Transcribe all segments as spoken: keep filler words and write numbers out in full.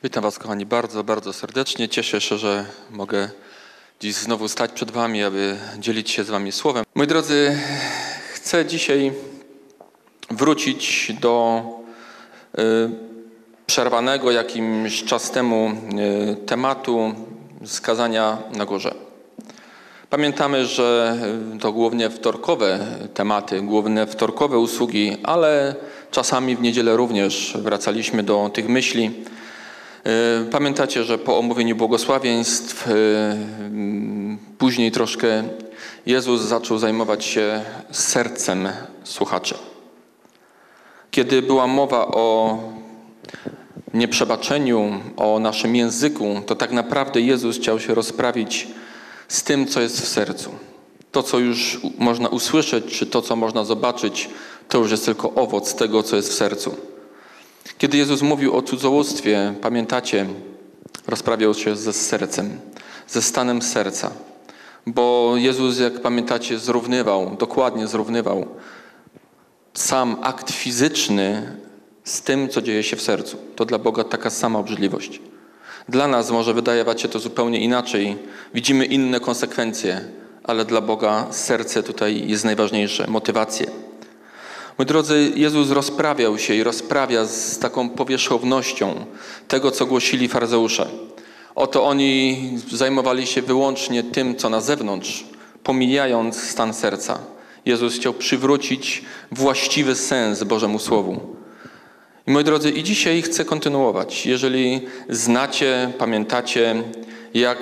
Witam Was, kochani, bardzo, bardzo serdecznie. Cieszę się, że mogę dziś znowu stać przed Wami, aby dzielić się z Wami słowem. Moi drodzy, chcę dzisiaj wrócić do y, przerwanego jakimś czas temu y, tematu skazania na górze. Pamiętamy, że to głównie wtorkowe tematy, główne wtorkowe usługi, ale czasami w niedzielę również wracaliśmy do tych myśli. Pamiętacie, że po omówieniu błogosławieństw później troszkę Jezus zaczął zajmować się sercem słuchaczy. Kiedy była mowa o nieprzebaczeniu, o naszym języku, to tak naprawdę Jezus chciał się rozprawić z tym, co jest w sercu. To, co już można usłyszeć, czy to, co można zobaczyć, to już jest tylko owoc tego, co jest w sercu. Kiedy Jezus mówił o cudzołóstwie, pamiętacie, rozprawiał się ze sercem, ze stanem serca. Bo Jezus, jak pamiętacie, zrównywał, dokładnie zrównywał sam akt fizyczny z tym, co dzieje się w sercu. To dla Boga taka sama obrzydliwość. Dla nas może wydawać się to zupełnie inaczej. Widzimy inne konsekwencje, ale dla Boga serce tutaj jest najważniejsze, motywacje. Moi drodzy, Jezus rozprawiał się i rozprawia z taką powierzchownością tego, co głosili faryzeusze. Oto oni zajmowali się wyłącznie tym, co na zewnątrz, pomijając stan serca. Jezus chciał przywrócić właściwy sens Bożemu Słowu. I moi drodzy, i dzisiaj chcę kontynuować. Jeżeli znacie, pamiętacie, jak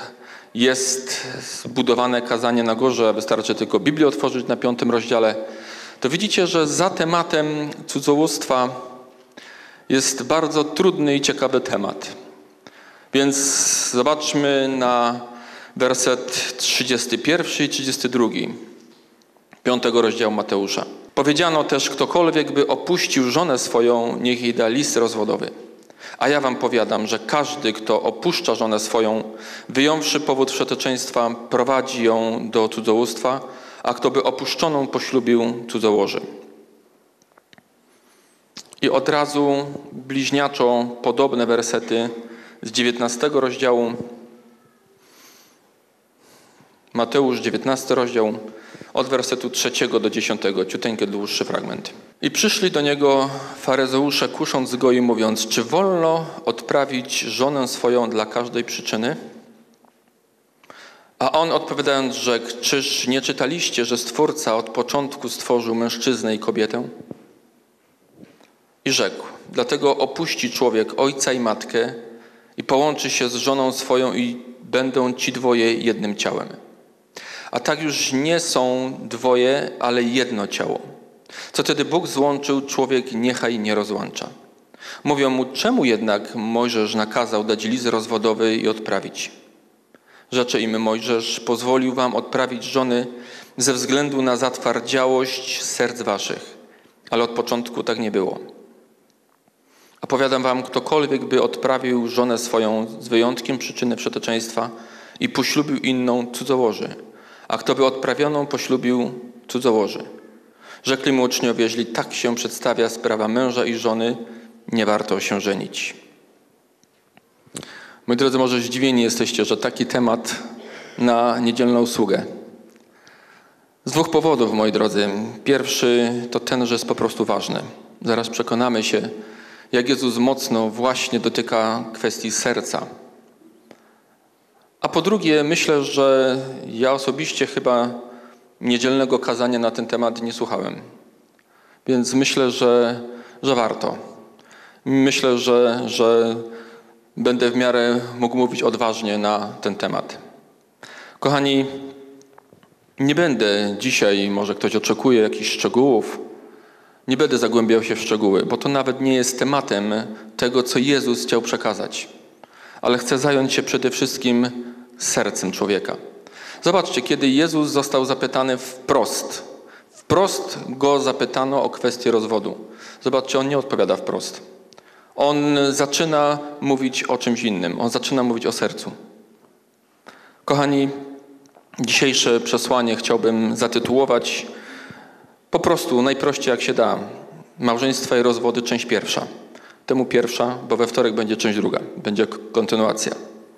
jest zbudowane kazanie na górze, wystarczy tylko Biblię otworzyć na piątym rozdziale, to widzicie, że za tematem cudzołóstwa jest bardzo trudny i ciekawy temat. Więc zobaczmy na werset trzydziesty pierwszy i trzydziesty drugi piątego rozdziału Mateusza. Powiedziano też, ktokolwiek by opuścił żonę swoją, niech jej da list rozwodowy. A ja wam powiadam, że każdy, kto opuszcza żonę swoją, wyjąwszy powód wszeteczeństwa, prowadzi ją do cudzołóstwa, a kto by opuszczoną poślubił, cudzołoży. I od razu bliźniaczo podobne wersety z dziewiętnastego rozdziału, Mateusz, dziewiętnasty rozdział, od wersetu trzeciego do dziesiątego, ciuteńki dłuższy fragment. I przyszli do niego faryzeusze, kusząc go i mówiąc, czy wolno odprawić żonę swoją dla każdej przyczyny? A on odpowiadając rzekł, czyż nie czytaliście, że Stwórca od początku stworzył mężczyznę i kobietę? I rzekł, dlatego opuści człowiek ojca i matkę i połączy się z żoną swoją i będą ci dwoje jednym ciałem. A tak już nie są dwoje, ale jedno ciało. Co tedy Bóg złączył, człowiek niechaj nie rozłącza. Mówią mu, czemu jednak Mojżesz nakazał dać list rozwodowy i odprawić? Rzecze im Mojżesz, pozwolił wam odprawić żony ze względu na zatwardziałość serc waszych, ale od początku tak nie było. A powiadam wam, ktokolwiek by odprawił żonę swoją z wyjątkiem przyczyny wszeteczeństwa i poślubił inną, cudzołoży, a kto by odprawioną poślubił, cudzołoży. Rzekli mu uczniowie, jeśli tak się przedstawia sprawa męża i żony, nie warto się żenić. Moi drodzy, może zdziwieni jesteście, że taki temat na niedzielną usługę. Z dwóch powodów, moi drodzy. Pierwszy to ten, że jest po prostu ważny. Zaraz przekonamy się, jak Jezus mocno właśnie dotyka kwestii serca. A po drugie, myślę, że ja osobiście chyba niedzielnego kazania na ten temat nie słuchałem. Więc myślę, że, że warto. Myślę, że, że będę w miarę mógł mówić odważnie na ten temat. Kochani, nie będę dzisiaj, może ktoś oczekuje jakichś szczegółów, nie będę zagłębiał się w szczegóły, bo to nawet nie jest tematem tego, co Jezus chciał przekazać. Ale chcę zająć się przede wszystkim sercem człowieka. Zobaczcie, kiedy Jezus został zapytany wprost, wprost go zapytano o kwestię rozwodu. Zobaczcie, on nie odpowiada wprost. On zaczyna mówić o czymś innym. On zaczyna mówić o sercu. Kochani, dzisiejsze przesłanie chciałbym zatytułować po prostu najprościej jak się da. Małżeństwa i rozwody, część pierwsza. Temu pierwsza, bo we wtorek będzie część druga, będzie kontynuacja.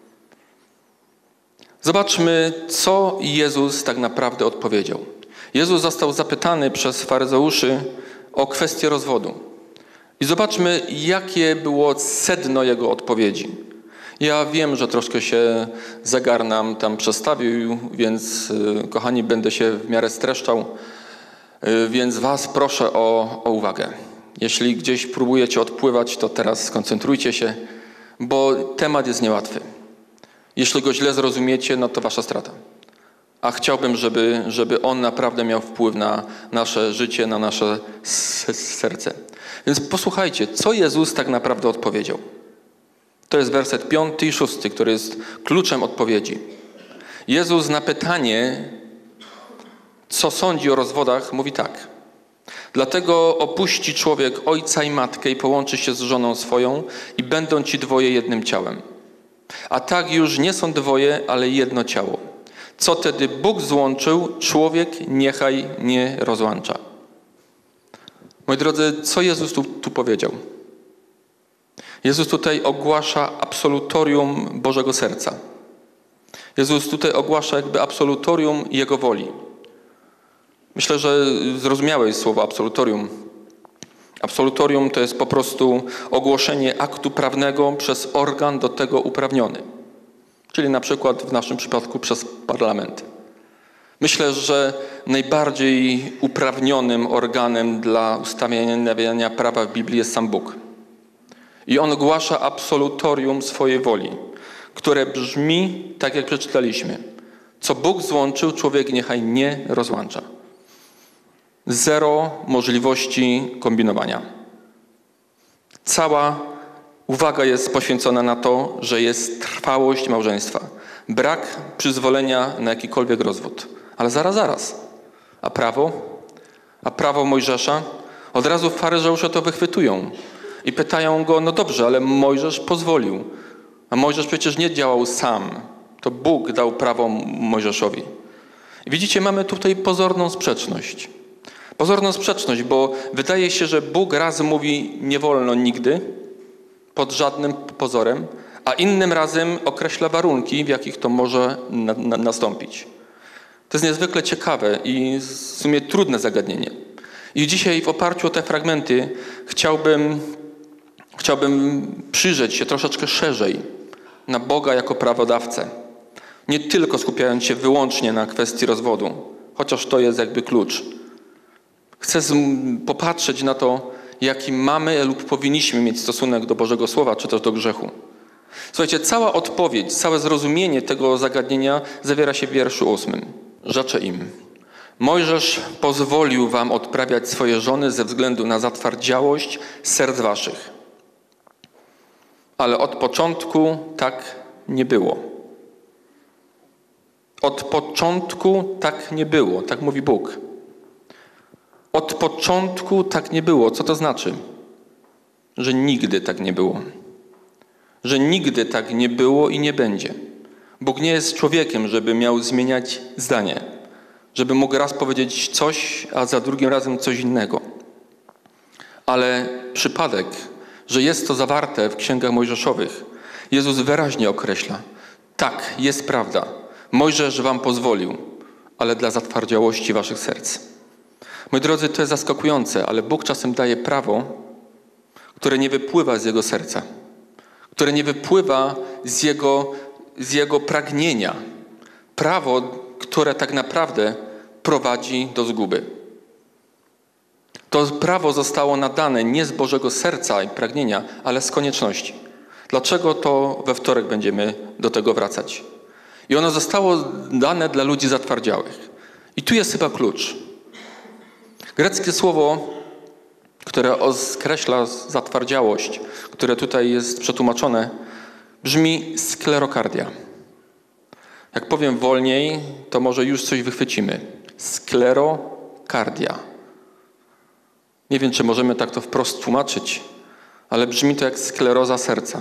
Zobaczmy, co Jezus tak naprawdę odpowiedział. Jezus został zapytany przez faryzeuszy o kwestię rozwodu. I zobaczmy, jakie było sedno jego odpowiedzi. Ja wiem, że troszkę się zegar nam tam przestawił, więc kochani, będę się w miarę streszczał, więc was proszę o, o uwagę. Jeśli gdzieś próbujecie odpływać, to teraz skoncentrujcie się, bo temat jest niełatwy. Jeśli go źle zrozumiecie, no to wasza strata. A chciałbym, żeby, żeby on naprawdę miał wpływ na nasze życie, na nasze serce. Więc posłuchajcie, co Jezus tak naprawdę odpowiedział. To jest werset piąty i szósty, który jest kluczem odpowiedzi. Jezus na pytanie, co sądzi o rozwodach, mówi tak. Dlatego opuści człowiek ojca i matkę i połączy się z żoną swoją i będą ci dwoje jednym ciałem. A tak już nie są dwoje, ale jedno ciało. Co tedy Bóg złączył, człowiek niechaj nie rozłącza. Moi drodzy, co Jezus tu, tu powiedział? Jezus tutaj ogłasza absolutorium Bożego serca. Jezus tutaj ogłasza jakby absolutorium Jego woli. Myślę, że zrozumiałeś słowo absolutorium. Absolutorium to jest po prostu ogłoszenie aktu prawnego przez organ do tego uprawniony. Czyli na przykład w naszym przypadku przez parlament. Myślę, że najbardziej uprawnionym organem dla ustanawiania prawa w Biblii jest sam Bóg. I On ogłasza absolutorium swojej woli, które brzmi tak, jak przeczytaliśmy. Co Bóg złączył, człowiek niechaj nie rozłącza. Zero możliwości kombinowania. Cała uwaga jest poświęcona na to, że jest trwałość małżeństwa. Brak przyzwolenia na jakikolwiek rozwód. Ale zaraz, zaraz. A prawo? A prawo Mojżesza? Od razu faryzeusze to wychwytują i pytają go, no dobrze, ale Mojżesz pozwolił. A Mojżesz przecież nie działał sam. To Bóg dał prawo Mojżeszowi. I widzicie, mamy tutaj pozorną sprzeczność. Pozorną sprzeczność, bo wydaje się, że Bóg raz mówi nie wolno nigdy, pod żadnym pozorem, a innym razem określa warunki, w jakich to może na, na, nastąpić. To jest niezwykle ciekawe i w sumie trudne zagadnienie. I dzisiaj w oparciu o te fragmenty chciałbym, chciałbym przyjrzeć się troszeczkę szerzej na Boga jako prawodawcę. Nie tylko skupiając się wyłącznie na kwestii rozwodu, chociaż to jest jakby klucz. Chcę popatrzeć na to, jaki mamy lub powinniśmy mieć stosunek do Bożego Słowa, czy też do grzechu. Słuchajcie, cała odpowiedź, całe zrozumienie tego zagadnienia zawiera się w wierszu ósmym. Rzecze im. Mojżesz pozwolił wam odprawiać swoje żony ze względu na zatwardziałość serc waszych. Ale od początku tak nie było. Od początku tak nie było, tak mówi Bóg. Od początku tak nie było. Co to znaczy? Że nigdy tak nie było. Że nigdy tak nie było i nie będzie. Bóg nie jest człowiekiem, żeby miał zmieniać zdanie. Żeby mógł raz powiedzieć coś, a za drugim razem coś innego. Ale przypadek, że jest to zawarte w księgach mojżeszowych, Jezus wyraźnie określa. Tak, jest prawda. Mojżesz wam pozwolił, ale dla zatwardziałości waszych serc. Moi drodzy, to jest zaskakujące, ale Bóg czasem daje prawo, które nie wypływa z Jego serca, które nie wypływa z Jego, z jego pragnienia. Prawo, które tak naprawdę prowadzi do zguby. To prawo zostało nadane nie z Bożego serca i pragnienia, ale z konieczności. Dlaczego? To we wtorek będziemy do tego wracać. I ono zostało dane dla ludzi zatwardziałych. I tu jest chyba klucz. Greckie słowo, które określa zatwardziałość, które tutaj jest przetłumaczone, brzmi sklerokardia. Jak powiem wolniej, to może już coś wychwycimy. Sklerokardia. Nie wiem, czy możemy tak to wprost tłumaczyć, ale brzmi to jak skleroza serca.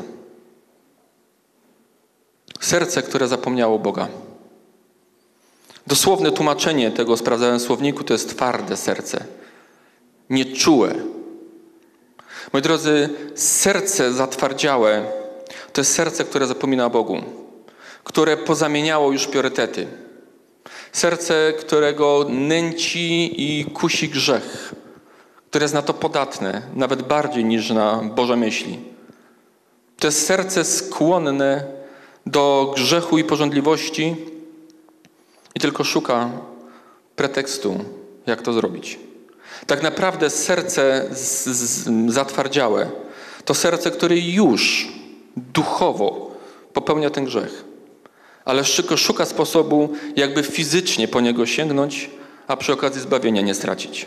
Serce, które zapomniało Boga. Dosłowne tłumaczenie tego, sprawdzałem w słowniku, to jest twarde serce. Nieczułe. Moi drodzy, serce zatwardziałe to jest serce, które zapomina o Bogu, które pozamieniało już priorytety. Serce, którego nęci i kusi grzech, które jest na to podatne, nawet bardziej niż na Boże myśli. To jest serce skłonne do grzechu i pożądliwości i tylko szuka pretekstu, jak to zrobić. Tak naprawdę serce z, z, zatwardziałe to serce, które już duchowo popełnia ten grzech, ale szuka sposobu, jakby fizycznie po niego sięgnąć, a przy okazji zbawienia nie stracić.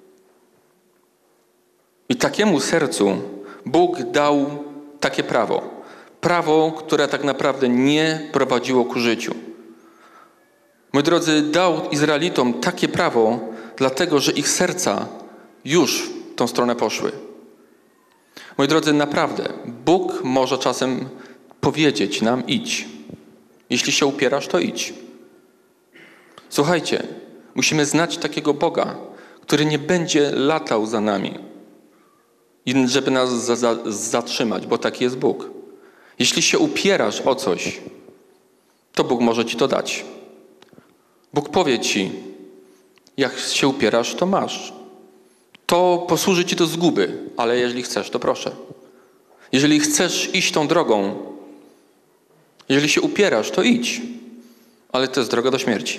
I takiemu sercu Bóg dał takie prawo. Prawo, które tak naprawdę nie prowadziło ku życiu. Moi drodzy, dał Izraelitom takie prawo, dlatego że ich serca już w tą stronę poszły. Moi drodzy, naprawdę, Bóg może czasem powiedzieć nam: idź. Jeśli się upierasz, to idź. Słuchajcie, musimy znać takiego Boga, który nie będzie latał za nami, żeby nas za, za, zatrzymać, bo taki jest Bóg. Jeśli się upierasz o coś, to Bóg może ci to dać. Bóg powie ci: jak się upierasz, to masz. To posłuży ci do zguby, ale jeżeli chcesz, to proszę. Jeżeli chcesz iść tą drogą, jeżeli się upierasz, to idź, ale to jest droga do śmierci.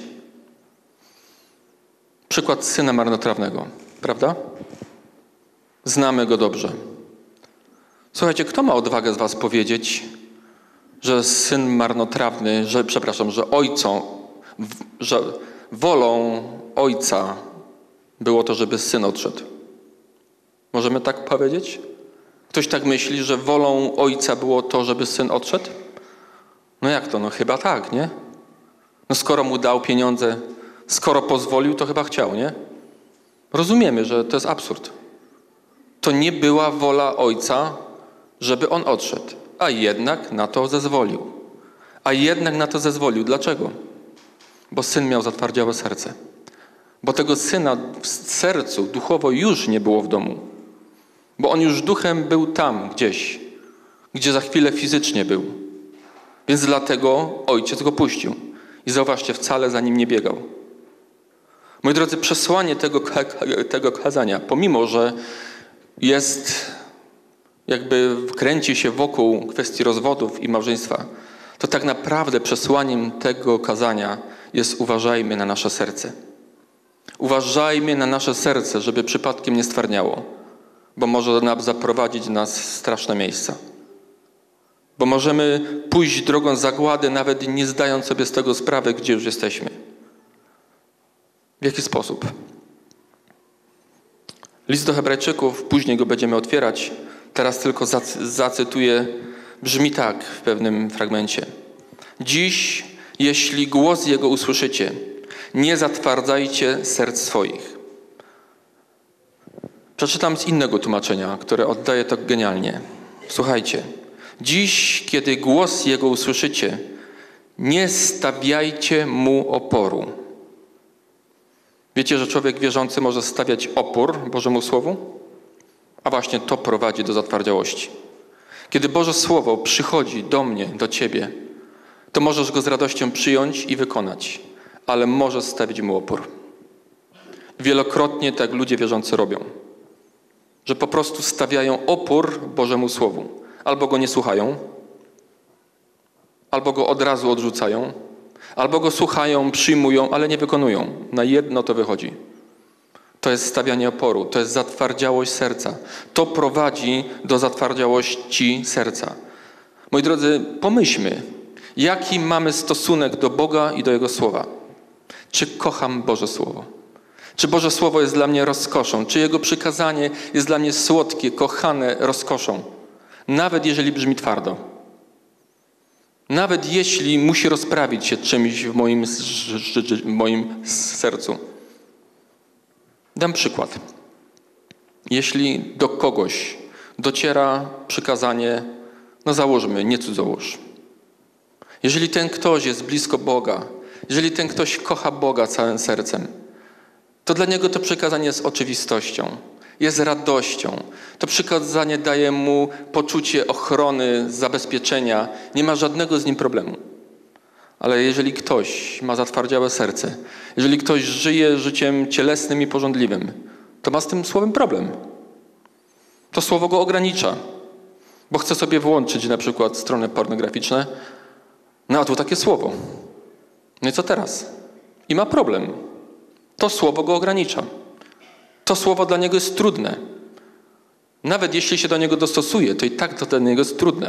Przykład syna marnotrawnego, prawda? Znamy go dobrze. Słuchajcie, kto ma odwagę z was powiedzieć, że syn marnotrawny, że, przepraszam, że ojcom, że wolą ojca było to, żeby syn odszedł? Możemy tak powiedzieć? Ktoś tak myśli, że wolą ojca było to, żeby syn odszedł? No jak to? No chyba tak, nie? No skoro mu dał pieniądze, skoro pozwolił, to chyba chciał, nie? Rozumiemy, że to jest absurd. To nie była wola ojca, żeby on odszedł, a jednak na to zezwolił. A jednak na to zezwolił. Dlaczego? Bo syn miał zatwardziałe serce. Bo tego syna w sercu duchowo już nie było w domu. Bo on już duchem był tam gdzieś, gdzie za chwilę fizycznie był. Więc dlatego ojciec go puścił. I zauważcie, wcale za nim nie biegał. Moi drodzy, przesłanie tego, tego kazania, pomimo że jest, jakby kręci się wokół kwestii rozwodów i małżeństwa, to tak naprawdę przesłaniem tego kazania jest: uważajmy na nasze serce. Uważajmy na nasze serce, żeby przypadkiem nie stwardniało, bo może nam zaprowadzić nas w straszne miejsca. Bo możemy pójść drogą zagłady, nawet nie zdając sobie z tego sprawy, gdzie już jesteśmy. W jaki sposób? List do Hebrajczyków, później go będziemy otwierać, teraz tylko zacytuję, brzmi tak w pewnym fragmencie. Dziś, jeśli głos Jego usłyszycie, nie zatwardzajcie serc swoich. Przeczytam z innego tłumaczenia, które oddaje to genialnie. Słuchajcie. Dziś, kiedy głos Jego usłyszycie, nie stawiajcie Mu oporu. Wiecie, że człowiek wierzący może stawiać opór Bożemu Słowu? A właśnie to prowadzi do zatwardziałości. Kiedy Boże Słowo przychodzi do mnie, do ciebie, to możesz go z radością przyjąć i wykonać, ale możesz stawić mu opór. Wielokrotnie tak ludzie wierzący robią, że po prostu stawiają opór Bożemu Słowu. Albo go nie słuchają, albo go od razu odrzucają, albo go słuchają, przyjmują, ale nie wykonują. Na jedno to wychodzi. To jest stawianie oporu, to jest zatwardziałość serca. To prowadzi do zatwardziałości serca. Moi drodzy, pomyślmy, jaki mamy stosunek do Boga i do Jego Słowa. Czy kocham Boże Słowo? Czy Boże Słowo jest dla mnie rozkoszą? Czy Jego przykazanie jest dla mnie słodkie, kochane, rozkoszą? Nawet jeżeli brzmi twardo. Nawet jeśli musi rozprawić się czymś w moim, w moim sercu. Dam przykład. Jeśli do kogoś dociera przykazanie, no załóżmy, nie cudzołóż. Jeżeli ten ktoś jest blisko Boga, jeżeli ten ktoś kocha Boga całym sercem, to dla niego to przykazanie jest oczywistością. jest radością. To przykazanie daje mu poczucie ochrony, zabezpieczenia. Nie ma żadnego z nim problemu. Ale jeżeli ktoś ma zatwardziałe serce, jeżeli ktoś żyje życiem cielesnym i pożądliwym, to ma z tym słowem problem. To słowo go ogranicza, bo chce sobie włączyć na przykład strony pornograficzne, no a tu takie słowo. No i co teraz? I ma problem. To słowo go ogranicza. To słowo dla niego jest trudne. Nawet jeśli się do niego dostosuje, to i tak to dla niego jest trudne.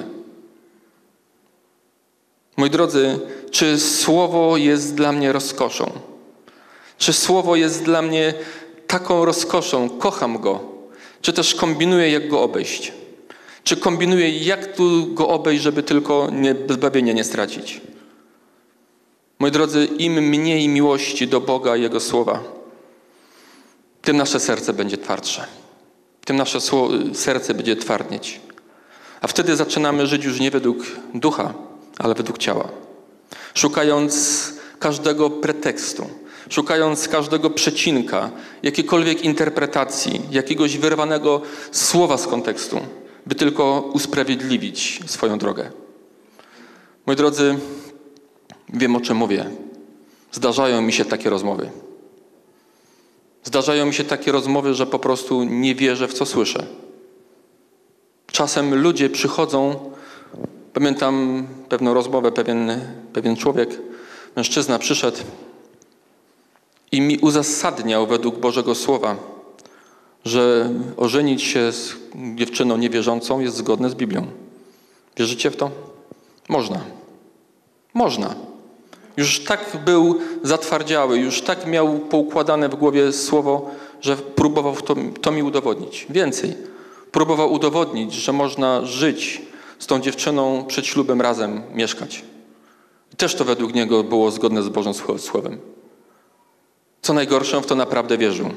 Moi drodzy, czy słowo jest dla mnie rozkoszą? Czy słowo jest dla mnie taką rozkoszą? Kocham go. Czy też kombinuję, jak go obejść? Czy kombinuję, jak tu go obejść, żeby tylko nie, zbawienia nie stracić? Moi drodzy, im mniej miłości do Boga i Jego słowa, tym nasze serce będzie twardsze. Tym nasze serce będzie twardnieć. A wtedy zaczynamy żyć już nie według ducha, ale według ciała. Szukając każdego pretekstu, szukając każdego przecinka, jakiejkolwiek interpretacji, jakiegoś wyrwanego słowa z kontekstu, by tylko usprawiedliwić swoją drogę. Moi drodzy, wiem, o czym mówię. Zdarzają mi się takie rozmowy. Zdarzają mi się takie rozmowy, że po prostu nie wierzę, w co słyszę. Czasem ludzie przychodzą, pamiętam pewną rozmowę, pewien, pewien człowiek, mężczyzna przyszedł i mi uzasadniał według Bożego Słowa, że ożenić się z dziewczyną niewierzącą jest zgodne z Biblią. Wierzycie w to? Można. Można. Już tak był zatwardziały, już tak miał poukładane w głowie słowo, że próbował to, to mi udowodnić. Więcej. Próbował udowodnić, że można żyć z tą dziewczyną przed ślubem razem, mieszkać. I też to według niego było zgodne z Bożym Słowem. Co najgorsze, w to naprawdę wierzył.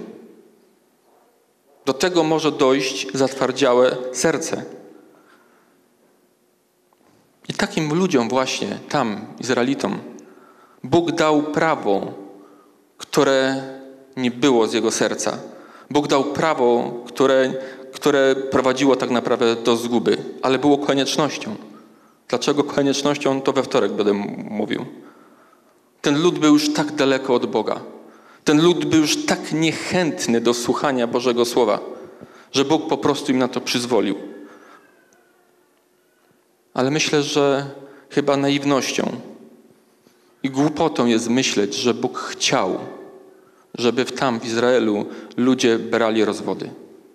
Do tego może dojść zatwardziałe serce. I takim ludziom właśnie, tam, Izraelitom, Bóg dał prawo, które nie było z jego serca. Bóg dał prawo, które, które prowadziło tak naprawdę do zguby, ale było koniecznością. Dlaczego koniecznością? To we wtorek będę mówił. Ten lud był już tak daleko od Boga. Ten lud był już tak niechętny do słuchania Bożego Słowa, że Bóg po prostu im na to przyzwolił. Ale myślę, że chyba naiwnością i głupotą jest myśleć, że Bóg chciał, żeby tam w Izraelu ludzie brali rozwody.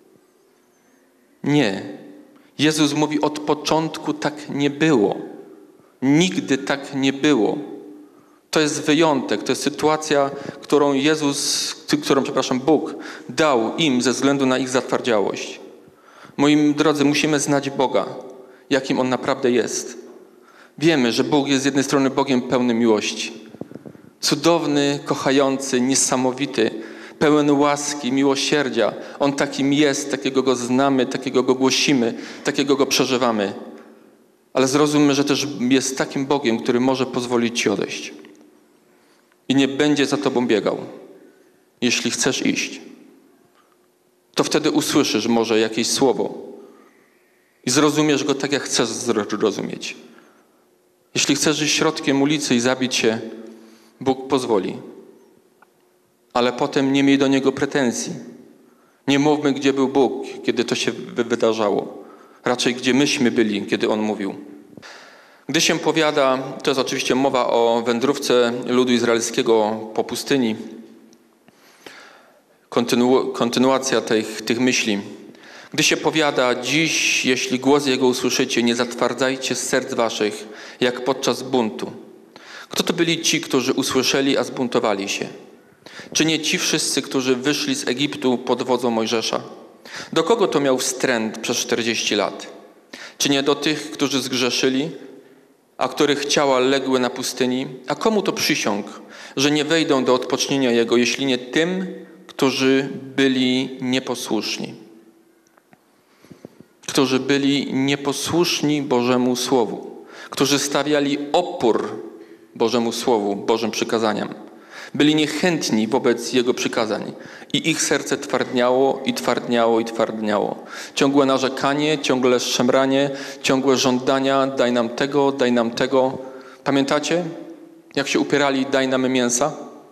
Nie. Jezus mówi, od początku tak nie było. Nigdy tak nie było. To jest wyjątek, to jest sytuacja, którą Jezus, którą, przepraszam, Bóg dał im ze względu na ich zatwardziałość. Moi drodzy, musimy znać Boga, jakim On naprawdę jest. Wiemy, że Bóg jest z jednej strony Bogiem pełnym miłości. Cudowny, kochający, niesamowity, pełen łaski, miłosierdzia. On takim jest, takiego Go znamy, takiego Go głosimy, takiego Go przeżywamy. Ale zrozummy, że też jest takim Bogiem, który może pozwolić Ci odejść. I nie będzie za Tobą biegał. Jeśli chcesz iść, to wtedy usłyszysz może jakieś słowo i zrozumiesz go tak, jak chcesz zrozumieć. Jeśli chcesz iść środkiem ulicy i zabić się, Bóg pozwoli. Ale potem nie miej do Niego pretensji. Nie mówmy, gdzie był Bóg, kiedy to się wydarzało. Raczej, gdzie myśmy byli, kiedy On mówił. Gdy się powiada, to jest oczywiście mowa o wędrówce ludu izraelskiego po pustyni, kontynu, kontynuacja tych, tych myśli. Gdy się powiada, dziś, jeśli głos Jego usłyszycie, nie zatwardzajcie serc waszych, jak podczas buntu. Kto to byli ci, którzy usłyszeli, a zbuntowali się? Czy nie ci wszyscy, którzy wyszli z Egiptu pod wodzą Mojżesza? Do kogo to miał wstręt przez czterdzieści lat? Czy nie do tych, którzy zgrzeszyli, a których ciała legły na pustyni? A komu to przysiąg, że nie wejdą do odpocznienia Jego, jeśli nie tym, którzy byli nieposłuszni? Którzy byli nieposłuszni Bożemu Słowu, którzy stawiali opór Bożemu Słowu, Bożym przykazaniom. Byli niechętni wobec Jego przykazań i ich serce twardniało i twardniało i twardniało. Ciągłe narzekanie, ciągłe szemranie, ciągłe żądania, daj nam tego, daj nam tego. Pamiętacie, jak się upierali, daj nam mięsa?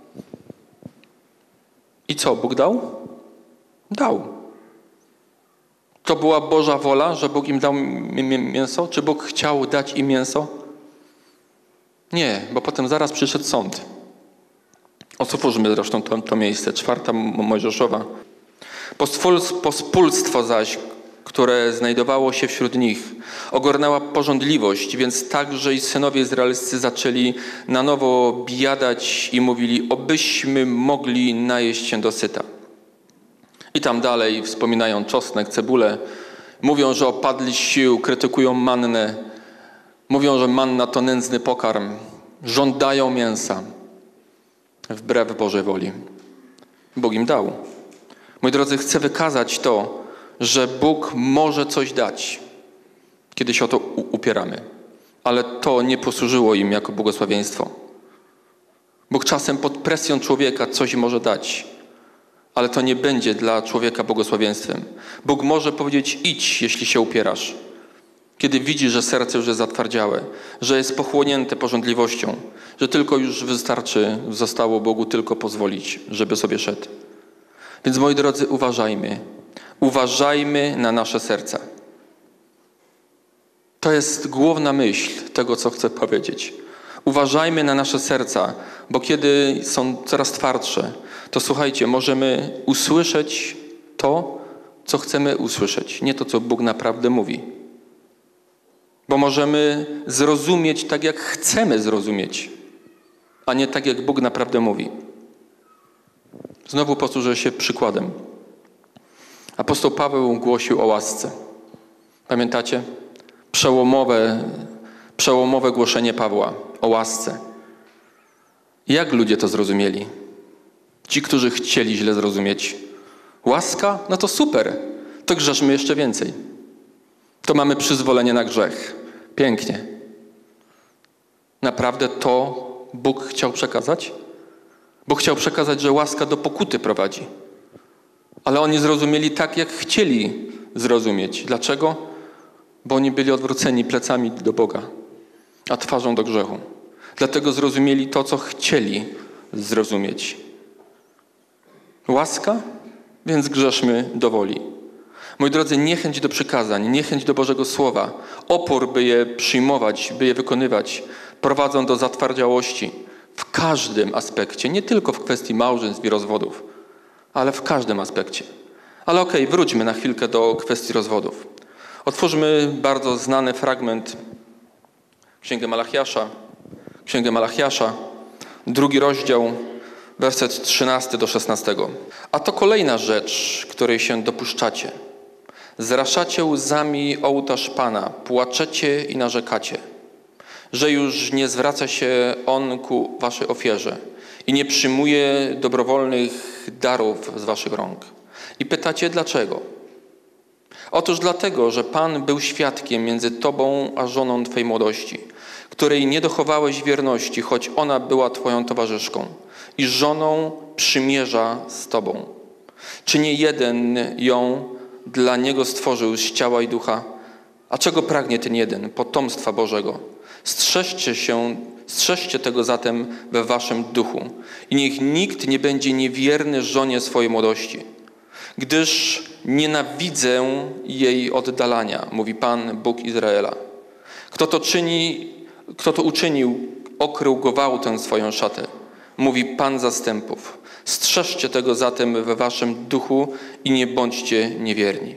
I co, Bóg dał? Dał. To była Boża wola, że Bóg im dał mięso? Czy Bóg chciał dać im mięso? Nie, bo potem zaraz przyszedł sąd. Otwórzmy zresztą to, to miejsce, czwarta Mojżeszowa. Pospólstwo zaś, które znajdowało się wśród nich, ogarnęła pożądliwość, więc także i synowie izraelscy zaczęli na nowo biadać i mówili, obyśmy mogli najeść się dosyta. I tam dalej wspominają czosnek, cebulę, mówią, że opadli z sił, krytykują mannę, mówią, że manna to nędzny pokarm, żądają mięsa. Wbrew Bożej woli. Bóg im dał. Moi drodzy, chcę wykazać to, że Bóg może coś dać, kiedy się o to upieramy. Ale to nie posłużyło im jako błogosławieństwo. Bóg czasem pod presją człowieka coś może dać, ale to nie będzie dla człowieka błogosławieństwem. Bóg może powiedzieć, idź, jeśli się upierasz. Kiedy widzi, że serce już jest zatwardziałe, że jest pochłonięte pożądliwością, że tylko już wystarczy, zostało Bogu tylko pozwolić, żeby sobie szedł. Więc moi drodzy, uważajmy. Uważajmy na nasze serca. To jest główna myśl tego, co chcę powiedzieć. Uważajmy na nasze serca, bo kiedy są coraz twardsze, to słuchajcie, możemy usłyszeć to, co chcemy usłyszeć, nie to, co Bóg naprawdę mówi. Bo możemy zrozumieć tak, jak chcemy zrozumieć, a nie tak, jak Bóg naprawdę mówi. Znowu posłużę się przykładem. Apostoł Paweł głosił o łasce. Pamiętacie? Przełomowe, przełomowe głoszenie Pawła o łasce. Jak ludzie to zrozumieli? Ci, którzy chcieli źle zrozumieć. Łaska? No to super. To grzeszmy jeszcze więcej. To mamy przyzwolenie na grzech. Pięknie. Naprawdę to Bóg chciał przekazać? Bóg chciał przekazać, że łaska do pokuty prowadzi. Ale oni zrozumieli tak, jak chcieli zrozumieć. Dlaczego? Bo oni byli odwróceni plecami do Boga, a twarzą do grzechu. Dlatego zrozumieli to, co chcieli zrozumieć. Łaska? Więc grzeszmy do woli. Moi drodzy, niechęć do przykazań, niechęć do Bożego Słowa, opór, by je przyjmować, by je wykonywać, prowadzą do zatwardziałości w każdym aspekcie, nie tylko w kwestii małżeństw i rozwodów, ale w każdym aspekcie. Ale okej, okay, wróćmy na chwilkę do kwestii rozwodów. Otwórzmy bardzo znany fragment Księgę Malachiasza, Księgę Malachiasza, drugi rozdział, werset trzynasty do szesnastego. A to kolejna rzecz, której się dopuszczacie. Zraszacie łzami ołtarz Pana, płaczecie i narzekacie, że już nie zwraca się On ku waszej ofierze i nie przyjmuje dobrowolnych darów z waszych rąk. I pytacie, dlaczego? Otóż dlatego, że Pan był świadkiem między tobą a żoną twojej młodości, której nie dochowałeś wierności, choć ona była twoją towarzyszką i żoną przymierza z tobą. Czy nie jeden ją dla niego stworzył z ciała i ducha? A czego pragnie ten jeden? Potomstwa Bożego. Strzeżcie się, strzeżcie tego zatem we waszym duchu i niech nikt nie będzie niewierny żonie swojej młodości, gdyż nienawidzę jej oddalania, mówi Pan, Bóg Izraela. Kto to czyni, kto to uczynił, okrył gwałtem swoją szatę, mówi Pan zastępów. Strzeżcie tego zatem we waszym duchu i nie bądźcie niewierni.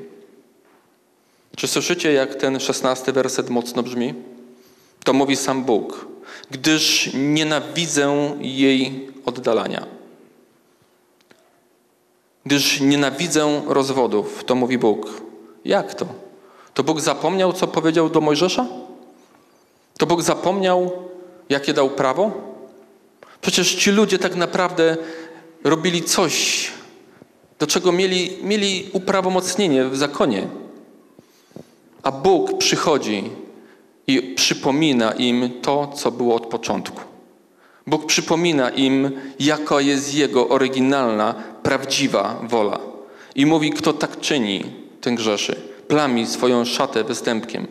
Czy słyszycie, jak ten szesnasty werset mocno brzmi? To mówi sam Bóg, gdyż nienawidzę jej oddalania. Gdyż nienawidzę rozwodów, to mówi Bóg. Jak to? To Bóg zapomniał, co powiedział do Mojżesza? To Bóg zapomniał, jakie dał prawo? Przecież ci ludzie tak naprawdę robili coś, do czego mieli, mieli uprawomocnienie w zakonie. A Bóg przychodzi i przypomina im to, co było od początku. Bóg przypomina im, jaka jest Jego oryginalna, prawdziwa wola. I mówi, kto tak czyni, ten grzeszy. Plami swoją szatę występkiem.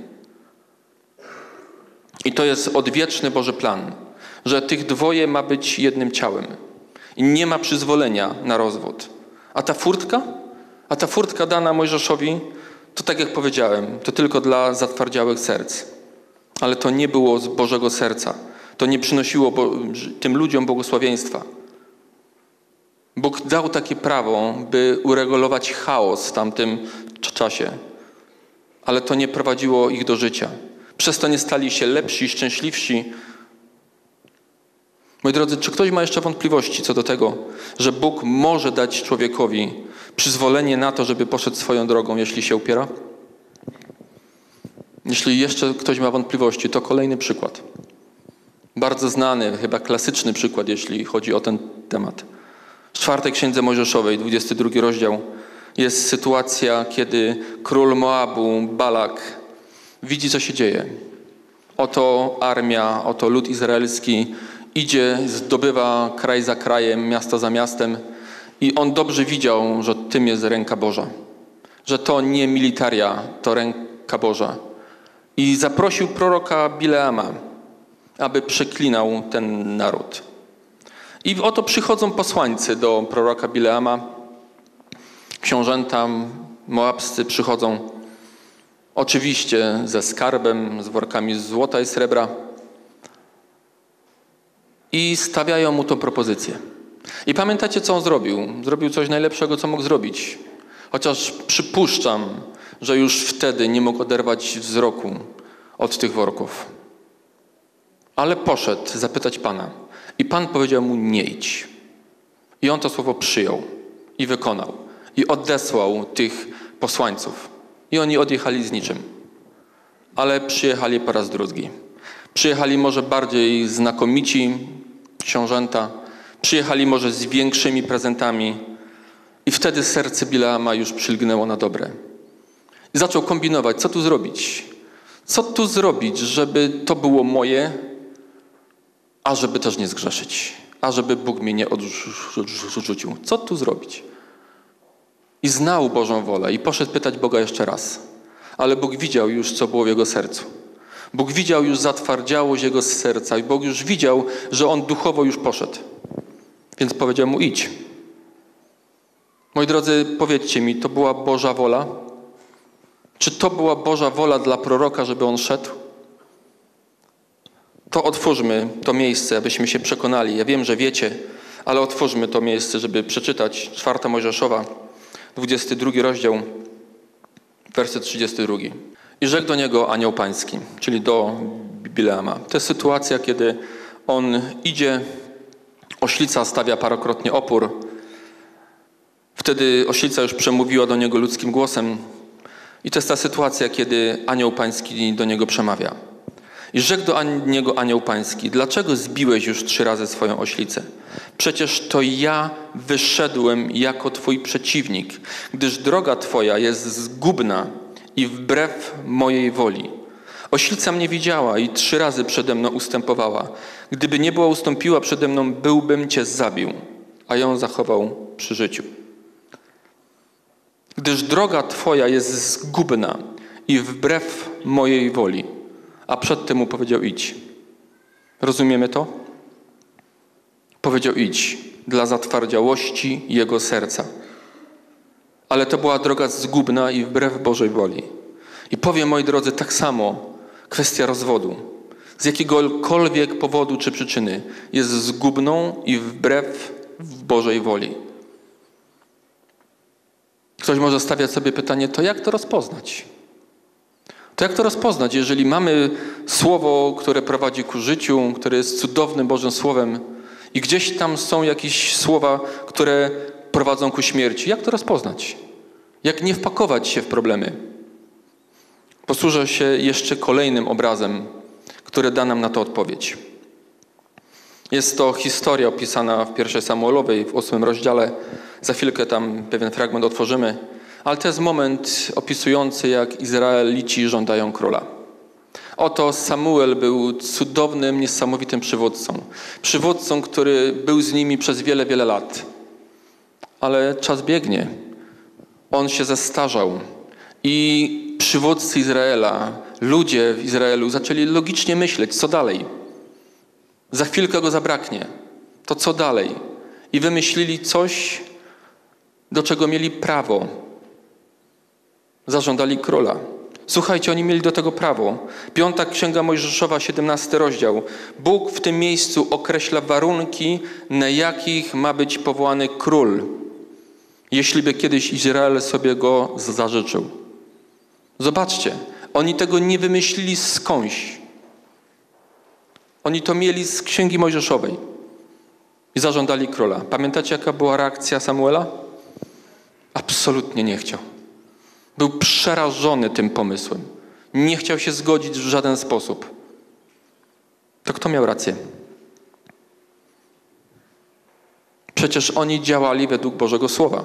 I to jest odwieczny Boży plan, że tych dwoje ma być jednym ciałem. I nie ma przyzwolenia na rozwód. A ta furtka? A ta furtka dana Mojżeszowi, to tak jak powiedziałem, to tylko dla zatwardziałych serc. Ale to nie było z Bożego serca. To nie przynosiło tym ludziom błogosławieństwa. Bóg dał takie prawo, by uregulować chaos w tamtym czasie. Ale to nie prowadziło ich do życia. Przez to nie stali się lepsi, szczęśliwsi. Moi drodzy, czy ktoś ma jeszcze wątpliwości co do tego, że Bóg może dać człowiekowi przyzwolenie na to, żeby poszedł swoją drogą, jeśli się upiera? Jeśli jeszcze ktoś ma wątpliwości, to kolejny przykład. Bardzo znany, chyba klasyczny przykład, jeśli chodzi o ten temat. W czwartej Księdze Mojżeszowej, dwudziesty drugi rozdział, jest sytuacja, kiedy król Moabu, Balak, widzi, co się dzieje. Oto armia, oto lud izraelski idzie, zdobywa kraj za krajem, miasto za miastem i on dobrze widział, że tym jest ręka Boża. Że to nie militaria, to ręka Boża. I zaprosił proroka Bileama, aby przeklinał ten naród. I oto przychodzą posłańcy do proroka Bileama. Książęta moabscy przychodzą oczywiście ze skarbem, z workami złota i srebra i stawiają mu tą propozycję. I pamiętacie, co on zrobił? Zrobił coś najlepszego, co mógł zrobić. Chociaż przypuszczam, że już wtedy nie mógł oderwać wzroku od tych worków. Ale poszedł zapytać Pana. I Pan powiedział mu, nie idź. I on to słowo przyjął i wykonał. I odesłał tych posłańców. I oni odjechali z niczym. Ale przyjechali po raz drugi. Przyjechali może bardziej znakomici książęta. Przyjechali może z większymi prezentami. I wtedy serce Bileama już przylgnęło na dobre. I zaczął kombinować, co tu zrobić. Co tu zrobić, żeby to było moje, a żeby też nie zgrzeszyć. A żeby Bóg mnie nie odrzucił. Co tu zrobić? I znał Bożą wolę i poszedł pytać Boga jeszcze raz. Ale Bóg widział już, co było w jego sercu. Bóg widział już zatwardziałość jego serca i Bóg już widział, że on duchowo już poszedł. Więc powiedział mu, idź. Moi drodzy, powiedzcie mi, to była Boża wola? Czy to była Boża wola dla proroka, żeby on szedł? To otwórzmy to miejsce, abyśmy się przekonali. Ja wiem, że wiecie, ale otwórzmy to miejsce, żeby przeczytać czwarta Mojżeszowa, dwudziesty drugi rozdział, werset trzydziesty drugi. I rzekł do niego anioł pański, czyli do Bileama. To jest sytuacja, kiedy on idzie, oślica stawia parokrotnie opór. Wtedy oślica już przemówiła do niego ludzkim głosem. I to jest ta sytuacja, kiedy anioł pański do niego przemawia. I rzekł do niego anioł pański, dlaczego zbiłeś już trzy razy swoją oślicę? Przecież to ja wyszedłem jako twój przeciwnik, gdyż droga twoja jest zgubna i wbrew mojej woli. Oślica mnie widziała i trzy razy przede mną ustępowała. Gdyby nie była ustąpiła przede mną, byłbym cię zabił, a ją zachował przy życiu. Gdyż droga twoja jest zgubna i wbrew mojej woli. A przedtem mu powiedział idź. Rozumiemy to? Powiedział idź dla zatwardziałości jego serca. Ale to była droga zgubna i wbrew Bożej woli. I powiem, moi drodzy, tak samo kwestia rozwodu. Z jakiegokolwiek powodu czy przyczyny jest zgubną i wbrew Bożej woli. Ktoś może stawiać sobie pytanie, to jak to rozpoznać? To jak to rozpoznać, jeżeli mamy słowo, które prowadzi ku życiu, które jest cudownym Bożym Słowem i gdzieś tam są jakieś słowa, które prowadzą ku śmierci? Jak to rozpoznać? Jak nie wpakować się w problemy? Posłużę się jeszcze kolejnym obrazem, który da nam na to odpowiedź. Jest to historia opisana w pierwszej Samuelowej, w ósmym rozdziale. Za chwilkę tam pewien fragment otworzymy. Ale to jest moment opisujący, jak Izraelici żądają króla. Oto Samuel był cudownym, niesamowitym przywódcą. Przywódcą, który był z nimi przez wiele, wiele lat. Ale czas biegnie. On się zestarzał. I przywódcy Izraela, ludzie w Izraelu zaczęli logicznie myśleć, co dalej. Za chwilkę go zabraknie. To co dalej? I wymyślili coś, do czego mieli prawo. Zażądali króla. Słuchajcie, oni mieli do tego prawo. Piąta Księga Mojżeszowa, siedemnasty rozdział. Bóg w tym miejscu określa warunki, na jakich ma być powołany król, jeśli by kiedyś Izrael sobie go zażyczył. Zobaczcie, oni tego nie wymyślili skądś. Oni to mieli z Księgi Mojżeszowej i zażądali króla. Pamiętacie, jaka była reakcja Samuela? Absolutnie nie chciał. Był przerażony tym pomysłem. Nie chciał się zgodzić w żaden sposób. To kto miał rację? Przecież oni działali według Bożego Słowa.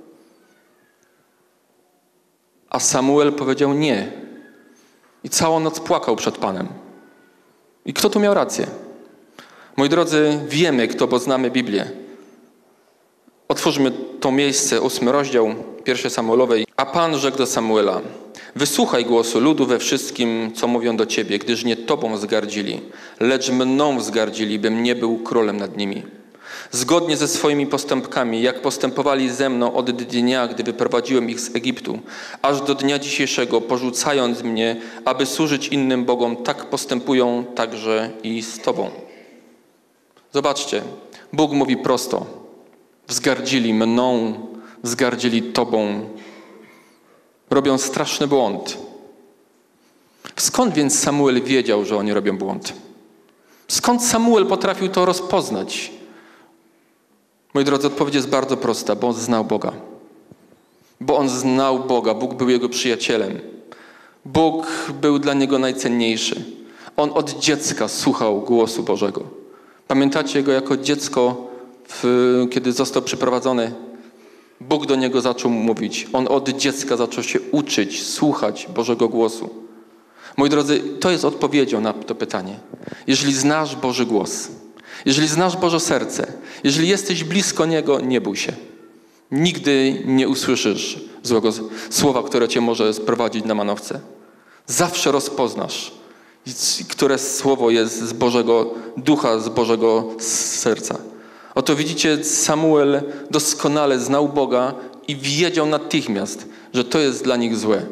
A Samuel powiedział nie. I całą noc płakał przed Panem. I kto tu miał rację? Moi drodzy, wiemy kto, bo znamy Biblię. Otwórzmy to miejsce, ósmy rozdział pierwszej Samuelowej. A Pan rzekł do Samuela: wysłuchaj głosu ludu we wszystkim, co mówią do ciebie, gdyż nie tobą wzgardzili, lecz mną wzgardzili, bym nie był królem nad nimi. Zgodnie ze swoimi postępkami, jak postępowali ze mną od dnia, gdy wyprowadziłem ich z Egiptu, aż do dnia dzisiejszego, porzucając mnie, aby służyć innym bogom, tak postępują także i z tobą. Zobaczcie, Bóg mówi prosto. Wzgardzili mną, wzgardzili tobą. Robią straszny błąd. Skąd więc Samuel wiedział, że oni robią błąd? Skąd Samuel potrafił to rozpoznać? Moi drodzy, odpowiedź jest bardzo prosta, bo on znał Boga. Bo on znał Boga, Bóg był jego przyjacielem. Bóg był dla niego najcenniejszy. On od dziecka słuchał głosu Bożego. Pamiętacie go jako dziecko, w, kiedy został przyprowadzony? Bóg do niego zaczął mówić. On od dziecka zaczął się uczyć, słuchać Bożego głosu. Moi drodzy, to jest odpowiedzią na to pytanie. Jeżeli znasz Boży głos, jeżeli znasz Boże serce, jeżeli jesteś blisko Niego, nie bój się. Nigdy nie usłyszysz złego słowa, które cię może sprowadzić na manowce. Zawsze rozpoznasz, które słowo jest z Bożego ducha, z Bożego serca. Oto widzicie, Samuel doskonale znał Boga i wiedział natychmiast, że to jest dla nich złe.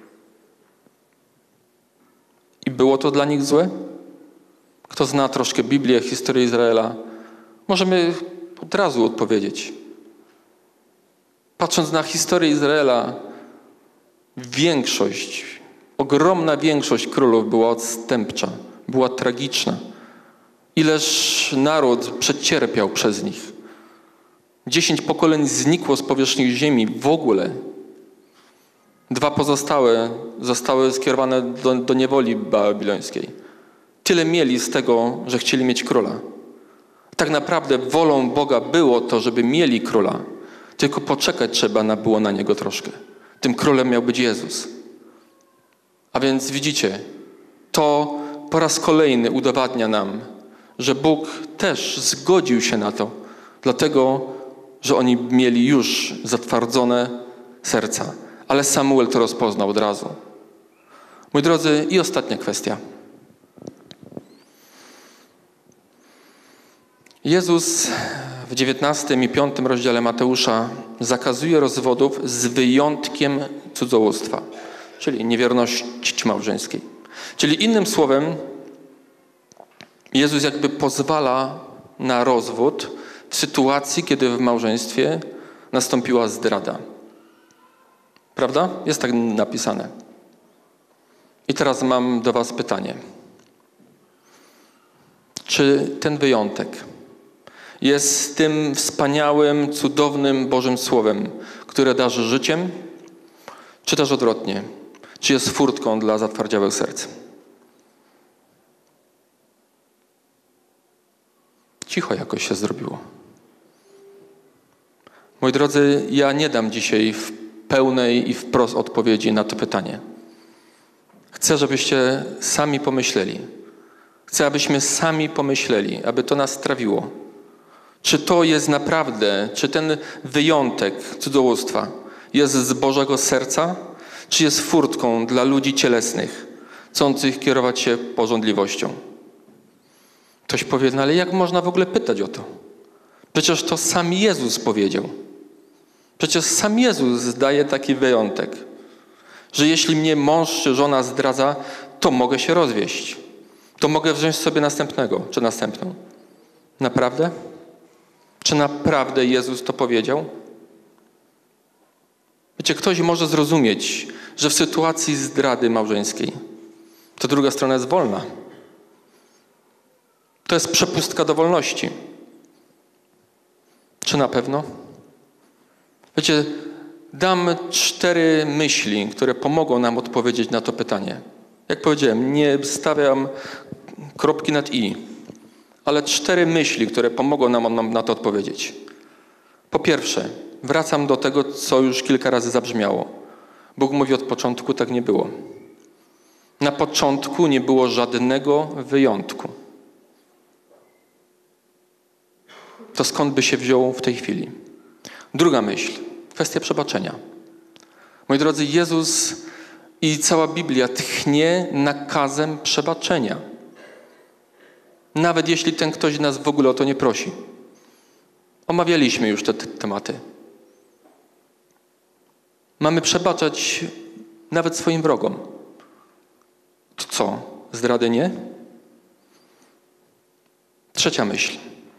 I było to dla nich złe? Kto zna troszkę Biblię, historię Izraela, możemy od razu odpowiedzieć. Patrząc na historię Izraela, większość, ogromna większość królów była odstępcza, była tragiczna. Ileż naród przecierpiał przez nich. Dziesięć pokoleń znikło z powierzchni ziemi w ogóle. Dwa pozostałe zostały skierowane do, do niewoli babilońskiej. Tyle mieli z tego, że chcieli mieć króla. Tak naprawdę wolą Boga było to, żeby mieli króla. Tylko poczekać trzeba na, było na niego troszkę. Tym królem miał być Jezus. A więc widzicie, to po raz kolejny udowadnia nam, że Bóg też zgodził się na to, dlatego, że oni mieli już zatwardzone serca. Ale Samuel to rozpoznał od razu. Moi drodzy, i ostatnia kwestia. Jezus w dziewiętnastym i piątym rozdziale Mateusza zakazuje rozwodów z wyjątkiem cudzołóstwa, czyli niewierności małżeńskiej. Czyli innym słowem, Jezus jakby pozwala na rozwód w sytuacji, kiedy w małżeństwie nastąpiła zdrada. Prawda? Jest tak napisane. I teraz mam do was pytanie. Czy ten wyjątek jest tym wspaniałym, cudownym Bożym Słowem, które darzy życiem, czy też odwrotnie? Czy jest furtką dla zatwardziałych serc? Cicho jakoś się zrobiło. Moi drodzy, ja nie dam dzisiaj w pełnej i wprost odpowiedzi na to pytanie. Chcę, żebyście sami pomyśleli. Chcę, abyśmy sami pomyśleli, aby to nas trawiło. Czy to jest naprawdę, czy ten wyjątek cudzołóstwa jest z Bożego serca, czy jest furtką dla ludzi cielesnych, chcących kierować się pożądliwością? Ktoś powie, no ale jak można w ogóle pytać o to? Przecież to sam Jezus powiedział. Przecież sam Jezus daje taki wyjątek, że jeśli mnie mąż czy żona zdradza, to mogę się rozwieść. To mogę wziąć sobie następnego czy następną. Naprawdę? Czy naprawdę Jezus to powiedział? Wiecie, ktoś może zrozumieć, że w sytuacji zdrady małżeńskiej to druga strona jest wolna. To jest przepustka do wolności. Czy na pewno? Wiecie, dam cztery myśli, które pomogą nam odpowiedzieć na to pytanie. Jak powiedziałem, nie stawiam kropki nad i, ale cztery myśli, które pomogą nam na to odpowiedzieć. Po pierwsze, wracam do tego, co już kilka razy zabrzmiało. Bóg mówi od początku, tak nie było. Na początku nie było żadnego wyjątku. To skąd by się wziął w tej chwili? Druga myśl, kwestia przebaczenia. Moi drodzy, Jezus i cała Biblia tchnie nakazem przebaczenia. Nawet jeśli ten ktoś nas w ogóle o to nie prosi. Omawialiśmy już te tematy. Mamy przebaczać nawet swoim wrogom. To co? Zdrady nie? Trzecia myśl.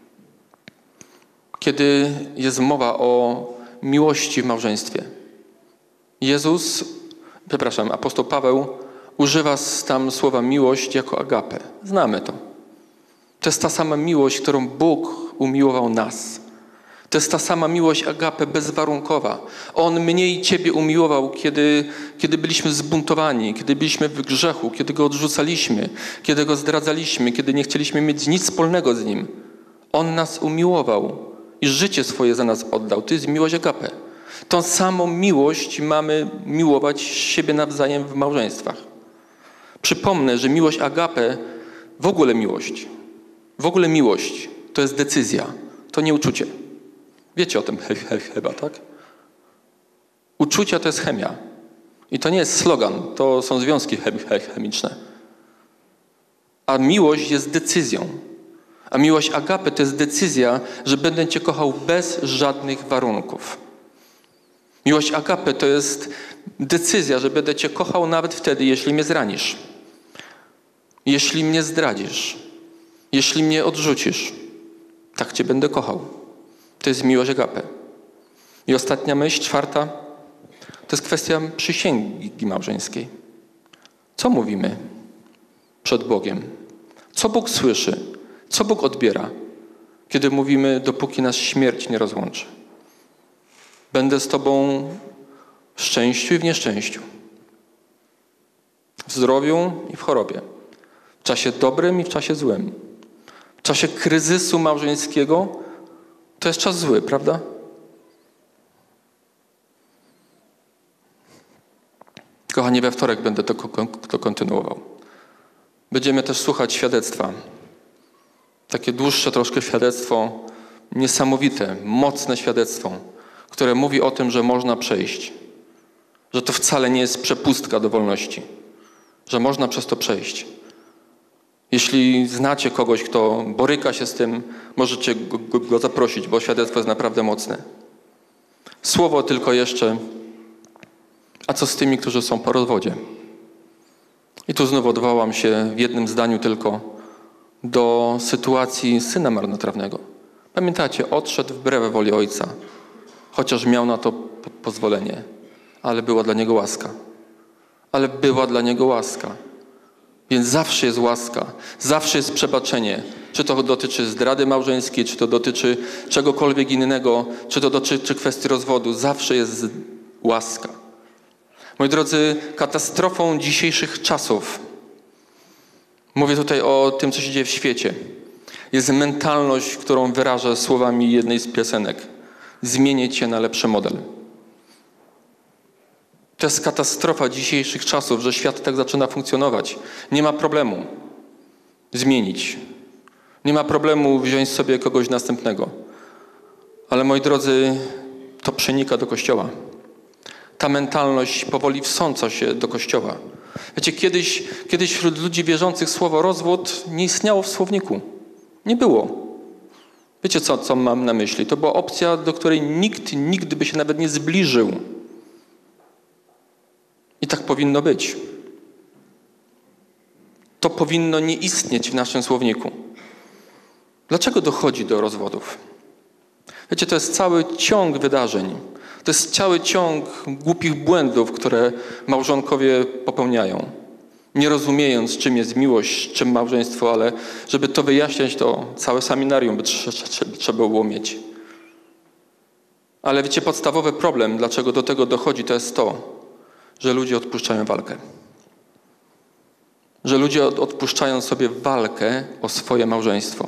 Kiedy jest mowa o miłości w małżeństwie. Jezus, przepraszam, apostoł Paweł używa tam słowa miłość jako agapę. Znamy to. To jest ta sama miłość, którą Bóg umiłował nas. To jest ta sama miłość agapę bezwarunkowa. On mnie i ciebie umiłował, kiedy, kiedy byliśmy zbuntowani, kiedy byliśmy w grzechu, kiedy go odrzucaliśmy, kiedy go zdradzaliśmy, kiedy nie chcieliśmy mieć nic wspólnego z nim. On nas umiłował i życie swoje za nas oddał. To jest miłość agapę. Tą samą miłość mamy miłować siebie nawzajem w małżeństwach. Przypomnę, że miłość agapę, w ogóle miłość, w ogóle miłość to jest decyzja, to nie uczucie. Wiecie o tym chyba, tak? Uczucia to jest chemia. I to nie jest slogan, to są związki chemiczne. A miłość jest decyzją. A miłość agapy to jest decyzja, że będę cię kochał bez żadnych warunków. Miłość agapy to jest decyzja, że będę cię kochał nawet wtedy, jeśli mnie zranisz. Jeśli mnie zdradzisz. Jeśli mnie odrzucisz. Tak cię będę kochał. To jest miłość agapy. I ostatnia myśl, czwarta, to jest kwestia przysięgi małżeńskiej. Co mówimy przed Bogiem? Co Bóg słyszy? Co Bóg odbiera, kiedy mówimy, dopóki nas śmierć nie rozłączy? Będę z Tobą w szczęściu i w nieszczęściu. W zdrowiu i w chorobie. W czasie dobrym i w czasie złym. W czasie kryzysu małżeńskiego to jest czas zły, prawda? Kochani, we wtorek będę to, to kontynuował. Będziemy też słuchać świadectwa. Takie dłuższe troszkę świadectwo, niesamowite, mocne świadectwo, które mówi o tym, że można przejść. Że to wcale nie jest przepustka do wolności. Że można przez to przejść. Jeśli znacie kogoś, kto boryka się z tym, możecie go, go, go zaprosić, bo świadectwo jest naprawdę mocne. Słowo tylko jeszcze, a co z tymi, którzy są po rozwodzie? I tu znów odwołam się w jednym zdaniu tylko do sytuacji syna marnotrawnego. Pamiętacie, odszedł wbrew woli ojca, chociaż miał na to pozwolenie, ale była dla niego łaska. Ale była dla niego łaska. Więc zawsze jest łaska, zawsze jest przebaczenie. Czy to dotyczy zdrady małżeńskiej, czy to dotyczy czegokolwiek innego, czy to dotyczy kwestii rozwodu. Zawsze jest łaska. Moi drodzy, katastrofą dzisiejszych czasów, mówię tutaj o tym, co się dzieje w świecie, jest mentalność, którą wyrażę słowami jednej z piosenek. Zmienię cię na lepszy model. To jest katastrofa dzisiejszych czasów, że świat tak zaczyna funkcjonować. Nie ma problemu zmienić. Nie ma problemu wziąć sobie kogoś następnego. Ale moi drodzy, to przenika do Kościoła. Ta mentalność powoli wsąca się do Kościoła. Wiecie, kiedyś, kiedyś wśród ludzi wierzących słowo rozwód nie istniało w słowniku. Nie było. Wiecie, co, co mam na myśli? To była opcja, do której nikt nigdy by się nawet nie zbliżył. I tak powinno być. To powinno nie istnieć w naszym słowniku. Dlaczego dochodzi do rozwodów? Wiecie, to jest cały ciąg wydarzeń. To jest cały ciąg głupich błędów, które małżonkowie popełniają. Nie rozumiejąc, czym jest miłość, czym małżeństwo, ale żeby to wyjaśniać, to całe seminarium by trzeba było mieć. Ale wiecie, podstawowy problem, dlaczego do tego dochodzi, to jest to, że ludzie odpuszczają walkę. Że ludzie odpuszczają sobie walkę o swoje małżeństwo.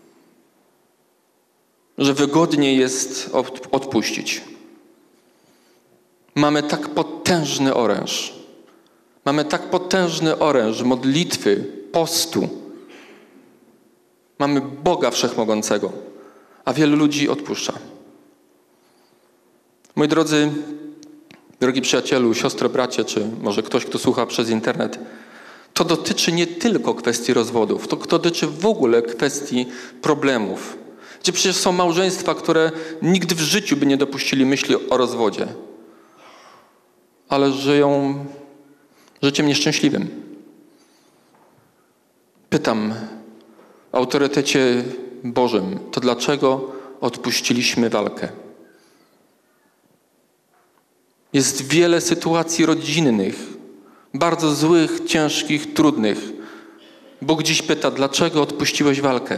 Że wygodniej jest odpuścić. Mamy tak potężny oręż. Mamy tak potężny oręż modlitwy, postu. Mamy Boga Wszechmogącego, a wielu ludzi odpuszcza. Moi drodzy, drogi przyjacielu, siostro, bracie, czy może ktoś, kto słucha przez internet, to dotyczy nie tylko kwestii rozwodów, to dotyczy w ogóle kwestii problemów. Gdzie przecież są małżeństwa, które nigdy w życiu by nie dopuścili myśli o rozwodzie, ale żyją życiem nieszczęśliwym. Pytam w autorytecie Bożym, to dlaczego odpuściliśmy walkę? Jest wiele sytuacji rodzinnych, bardzo złych, ciężkich, trudnych. Bóg dziś pyta, dlaczego odpuściłeś walkę?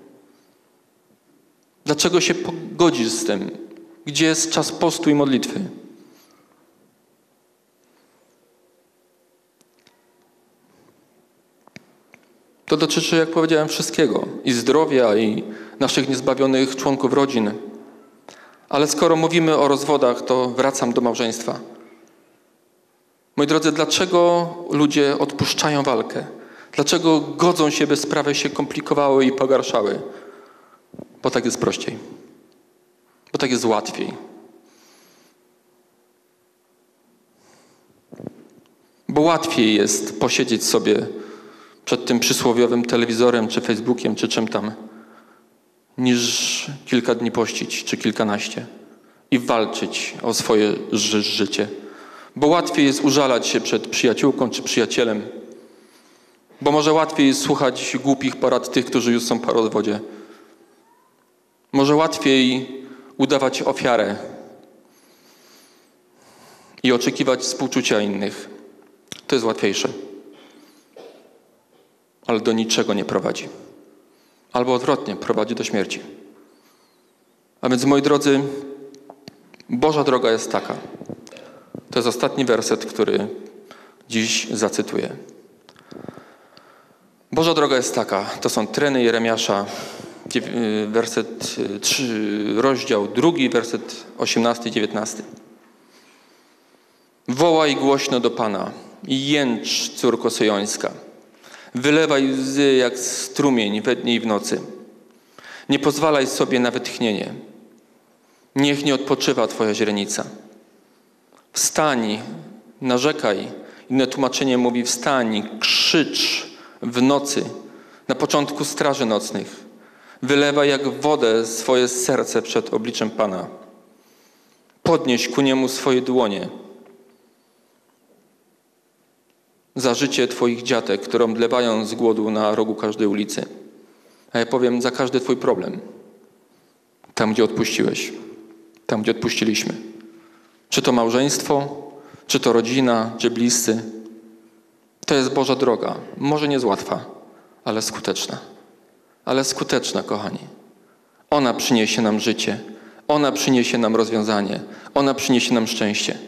Dlaczego się pogodzisz z tym? Gdzie jest czas postu i modlitwy? To dotyczy, jak powiedziałem, wszystkiego. I zdrowia, i naszych niezbawionych członków rodzin. Ale skoro mówimy o rozwodach, to wracam do małżeństwa. Moi drodzy, dlaczego ludzie odpuszczają walkę? Dlaczego godzą się, by sprawy się komplikowały i pogarszały? Bo tak jest prościej. Bo tak jest łatwiej. Bo łatwiej jest posiedzieć sobie przed tym przysłowiowym telewizorem, czy Facebookiem, czy czym tam, niż kilka dni pościć, czy kilkanaście i walczyć o swoje ży- życie. Bo łatwiej jest użalać się przed przyjaciółką, czy przyjacielem. Bo może łatwiej jest słuchać głupich porad tych, którzy już są po rozwodzie. Może łatwiej udawać ofiarę i oczekiwać współczucia innych. To jest łatwiejsze. Ale do niczego nie prowadzi. Albo odwrotnie, prowadzi do śmierci. A więc, moi drodzy, Boża droga jest taka. To jest ostatni werset, który dziś zacytuję. Boża droga jest taka. To są treny Jeremiasza, werset trzy, rozdział drugi, werset osiemnasty i dziewiętnasty. Wołaj głośno do Pana i jęcz, córko syjońska. Wylewaj łzy jak strumień we dnie i w nocy. Nie pozwalaj sobie na wytchnienie. Niech nie odpoczywa Twoja źrenica. Wstań, narzekaj. Inne tłumaczenie mówi wstań, krzycz w nocy, na początku straży nocnych. Wylewaj jak wodę swoje serce przed obliczem Pana. Podnieś ku Niemu swoje dłonie. Za życie Twoich dziatek, które omdlewają z głodu na rogu każdej ulicy. A ja powiem, za każdy Twój problem. Tam, gdzie odpuściłeś. Tam, gdzie odpuściliśmy. Czy to małżeństwo, czy to rodzina, czy bliscy. To jest Boża droga. Może nie jest łatwa, ale skuteczna. Ale skuteczna, kochani. Ona przyniesie nam życie. Ona przyniesie nam rozwiązanie. Ona przyniesie nam szczęście.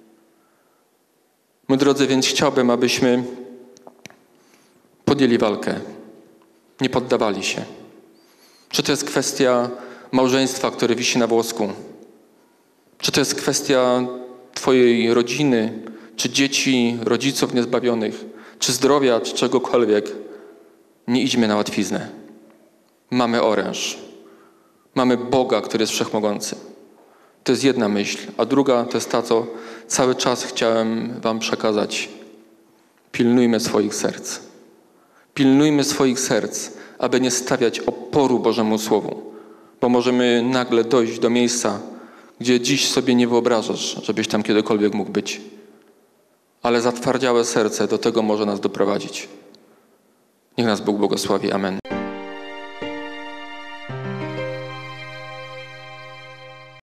Moi drodzy, więc chciałbym, abyśmy podjęli walkę. Nie poddawali się. Czy to jest kwestia małżeństwa, które wisi na włosku? Czy to jest kwestia Twojej rodziny, czy dzieci, rodziców niezbawionych, czy zdrowia, czy czegokolwiek, nie idźmy na łatwiznę. Mamy oręż. Mamy Boga, który jest wszechmogący. To jest jedna myśl. A druga to jest ta, co cały czas chciałem wam przekazać. Pilnujmy swoich serc. Pilnujmy swoich serc, aby nie stawiać oporu Bożemu Słowu. Bo możemy nagle dojść do miejsca, gdzie dziś sobie nie wyobrażasz, żebyś tam kiedykolwiek mógł być. Ale zatwardziałe serce do tego może nas doprowadzić. Niech nas Bóg błogosławi. Amen.